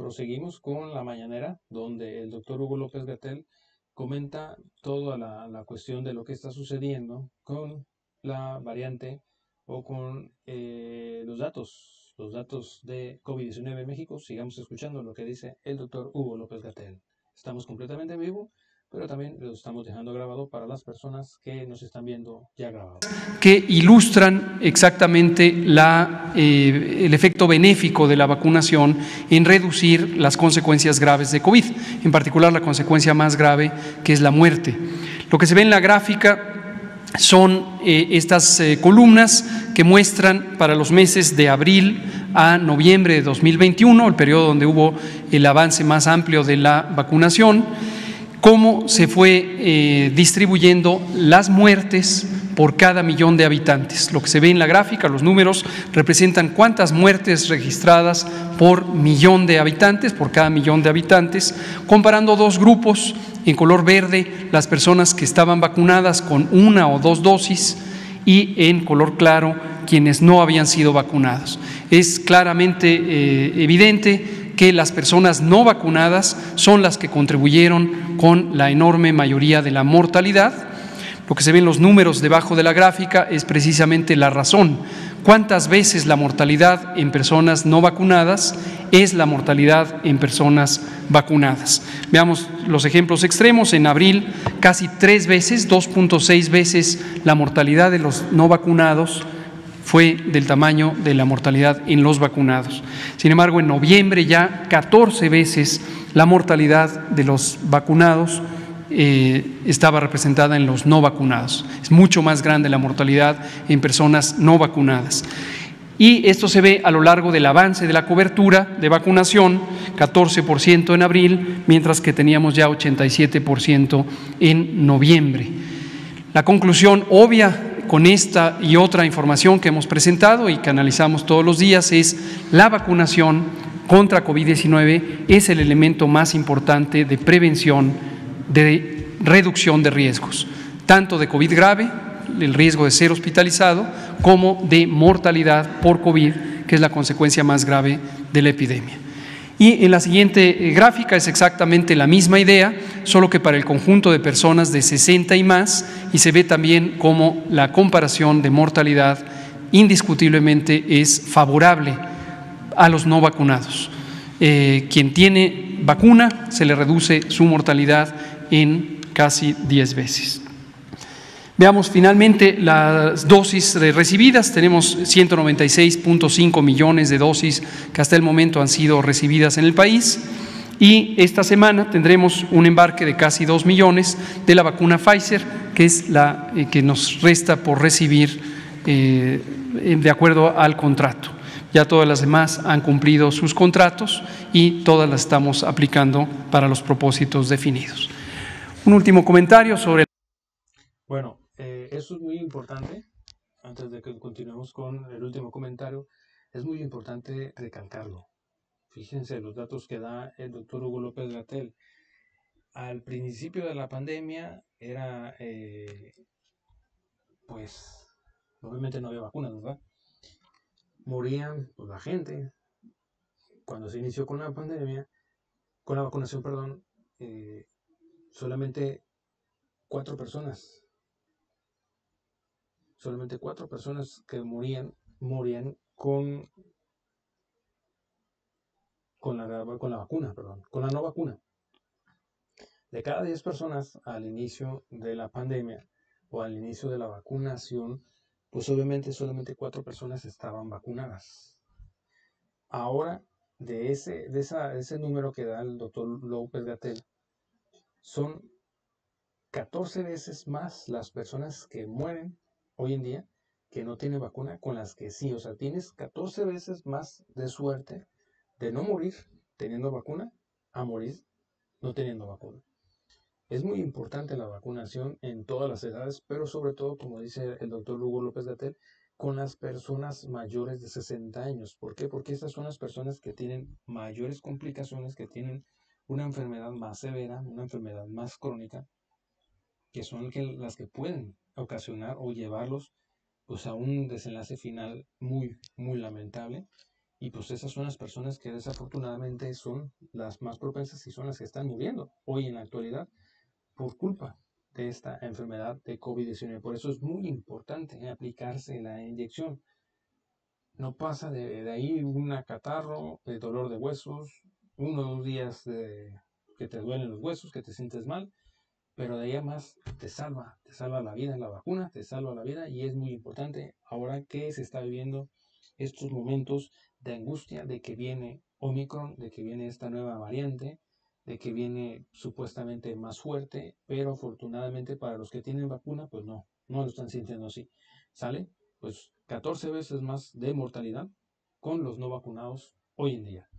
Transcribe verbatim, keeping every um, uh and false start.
proseguimos con la mañanera, donde el doctor Hugo López-Gatell comenta toda la, la cuestión de lo que está sucediendo con la variante o con eh, los datos, los datos de COVID diecinueve en México. Sigamos escuchando lo que dice el doctor Hugo López-Gatell. Estamos completamente en vivo, pero también lo estamos dejando grabado para las personas que nos están viendo ya grabado. Que ilustran exactamente la, eh, el efecto benéfico de la vacunación en reducir las consecuencias graves de COVID, en particular la consecuencia más grave, que es la muerte. Lo que se ve en la gráfica son eh, estas eh, columnas que muestran para los meses de abril a noviembre de dos mil veintiuno, el periodo donde hubo el avance más amplio de la vacunación, cómo se fue eh, distribuyendo las muertes por cada millón de habitantes. Lo que se ve en la gráfica, los números representan cuántas muertes registradas por millón de habitantes, por cada millón de habitantes, comparando dos grupos. En color verde, las personas que estaban vacunadas con una o dos dosis, y en color claro, quienes no habían sido vacunados. Es claramente eh, evidente que las personas no vacunadas son las que contribuyeron con la enorme mayoría de la mortalidad. Lo que se ve en los números debajo de la gráfica es precisamente la razón. ¿Cuántas veces la mortalidad en personas no vacunadas es la mortalidad en personas vacunadas? Veamos los ejemplos extremos. En abril, casi tres veces, dos punto seis veces la mortalidad de los no vacunados fue del tamaño de la mortalidad en los vacunados. Sin embargo, en noviembre ya catorce veces la mortalidad de los vacunados eh, estaba representada en los no vacunados. Es mucho más grande la mortalidad en personas no vacunadas. Y esto se ve a lo largo del avance de la cobertura de vacunación, catorce por ciento en abril, mientras que teníamos ya ochenta y siete por ciento en noviembre. La conclusión obvia con esta y otra información que hemos presentado y que analizamos todos los días es: la vacunación contra COVID diecinueve es el elemento más importante de prevención, de reducción de riesgos, tanto de COVID grave, el riesgo de ser hospitalizado, como de mortalidad por COVID, que es la consecuencia más grave de la epidemia. Y en la siguiente gráfica es exactamente la misma idea, solo que para el conjunto de personas de sesenta y más, y se ve también cómo la comparación de mortalidad indiscutiblemente es favorable a los no vacunados. Eh, quien tiene vacuna se le reduce su mortalidad en casi diez veces. Veamos finalmente las dosis recibidas. Tenemos ciento noventa y seis punto cinco millones de dosis que hasta el momento han sido recibidas en el país, y esta semana tendremos un embarque de casi dos millones de la vacuna Pfizer, que es la eh, que nos resta por recibir eh, de acuerdo al contrato. Ya todas las demás han cumplido sus contratos y todas las estamos aplicando para los propósitos definidos. Un último comentario sobre… Bueno, eh, eso es muy importante. Antes de que continuemos con el último comentario, es muy importante recalcarlo. Fíjense los datos que da el doctor Hugo López-Gatell. Al principio de la pandemia era, eh, pues, obviamente no había vacunas, ¿verdad? Morían pues, la gente. Cuando se inició con la pandemia, con la vacunación, perdón, eh, solamente cuatro personas, solamente cuatro personas que morían, morían con con la, con la vacuna, perdón, con la no vacuna. De cada diez personas al inicio de la pandemia o al inicio de la vacunación, pues obviamente solamente cuatro personas estaban vacunadas. Ahora, de ese, de esa, ese número que da el doctor López-Gatell, son catorce veces más las personas que mueren hoy en día que no tienen vacuna con las que sí. O sea, tienes catorce veces más de suerte de no morir teniendo vacuna a morir no teniendo vacuna. Es muy importante la vacunación en todas las edades, pero sobre todo, como dice el doctor Hugo López-Gatell, con las personas mayores de sesenta años. ¿Por qué? Porque estas son las personas que tienen mayores complicaciones, que tienen una enfermedad más severa, una enfermedad más crónica, que son las que pueden ocasionar o llevarlos pues, a un desenlace final muy, muy lamentable. Y pues esas son las personas que desafortunadamente son las más propensas y son las que están muriendo hoy en la actualidad por culpa de esta enfermedad de COVID diecinueve. Por eso es muy importante aplicarse la inyección. No pasa de, de ahí un catarro, de dolor de huesos, uno o dos días de, que te duelen los huesos, que te sientes mal, pero de ahí a más te salva, te salva la vida la vacuna, te salva la vida y es muy importante ahora que se está viviendo estos momentos de angustia de que viene Omicron, de que viene esta nueva variante, de que viene supuestamente más fuerte, pero afortunadamente para los que tienen vacuna, pues no, no lo están sintiendo así. ¿Sale? Pues catorce veces más de mortalidad con los no vacunados hoy en día.